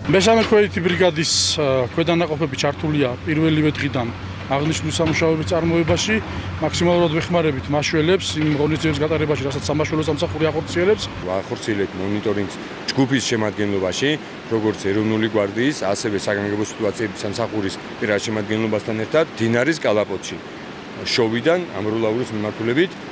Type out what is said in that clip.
მესამე ქვეითი ბრიგადის ქვედანაყოფები ჩართულია პირველივე დღიდან აღნიშნული სამუშაოების წარმოებაში, მაქსიმალურად ვეხმარებით მაშველებს იმ ღონისძიების გატარებაში, რასაც სამაშველო სამსახური ახორციელებს. ვახორციელებთ მონიტორინგს ჯგუფის შემადგენლობაში, როგორც ეროვნული გვარდიის, ასევე საგანგებო სიტუაციების სამსახურის პირად შემადგენლობასთან ერთად დინარის კალაპოტში. შოვიდან ამროლაურის მიმართულებით